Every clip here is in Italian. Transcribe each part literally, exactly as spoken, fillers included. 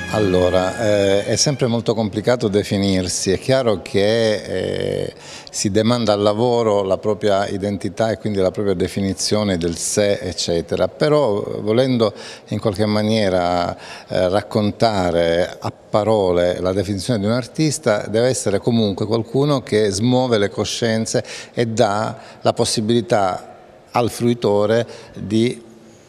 Allora, eh, è sempre molto complicato definirsi, è chiaro che eh, si demanda al lavoro la propria identità e quindi la propria definizione del sé, eccetera, però volendo in qualche maniera eh, raccontare a parole la definizione di un artista, deve essere comunque qualcuno che smuove le coscienze e dà la possibilità al fruitore di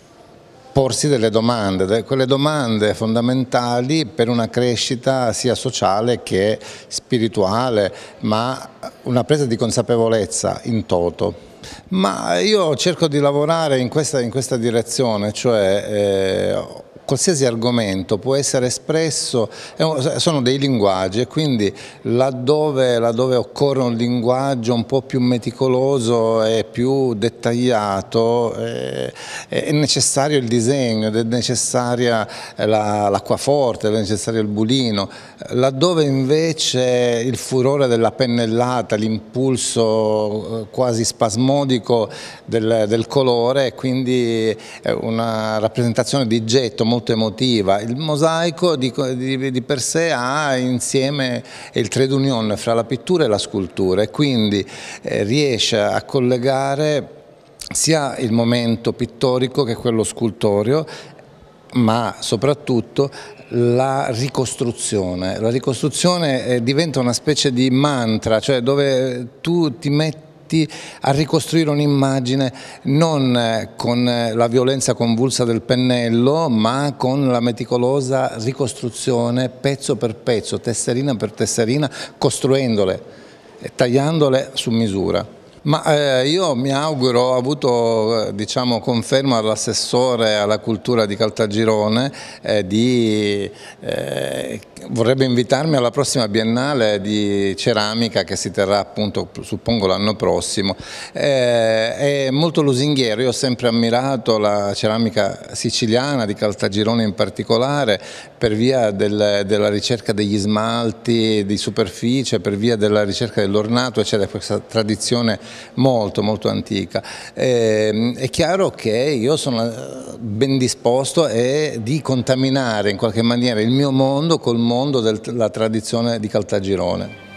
porsi delle domande, quelle domande fondamentali per una crescita sia sociale che spirituale, ma una presa di consapevolezza in toto. Ma io cerco di lavorare in questa, in questa direzione, cioè eh, qualsiasi argomento può essere espresso, sono dei linguaggi e quindi laddove, laddove occorre un linguaggio un po' più meticoloso e più dettagliato eh, è necessario il disegno, è necessaria l'acquaforte, è necessario il bulino, laddove invece il furore della pennellata, l'impulso quasi spasmodico del, del colore, quindi una rappresentazione di getto molto emotiva. Il mosaico di, di, di per sé ha insieme il trade union fra la pittura e la scultura e quindi eh, riesce a collegare sia il momento pittorico che quello scultoreo, ma soprattutto la ricostruzione. La ricostruzione eh, diventa una specie di mantra, cioè dove tu ti metti a ricostruire un'immagine non con la violenza convulsa del pennello, ma con la meticolosa ricostruzione pezzo per pezzo, tesserina per tesserina, costruendole, tagliandole su misura. Ma eh, io mi auguro, ho avuto diciamo, conferma dall'assessore alla cultura di Caltagirone eh, di eh, vorrebbe invitarmi alla prossima biennale di ceramica che si terrà appunto suppongo l'anno prossimo. Eh, è molto lusinghiero, io ho sempre ammirato la ceramica siciliana di Caltagirone in particolare per via del, della ricerca degli smalti di superficie, per via della ricerca dell'ornato, eccetera, questa tradizione molto molto antica. Eh, è chiaro che io sono ben disposto e di contaminare in qualche maniera il mio mondo col mondo della tradizione di Caltagirone.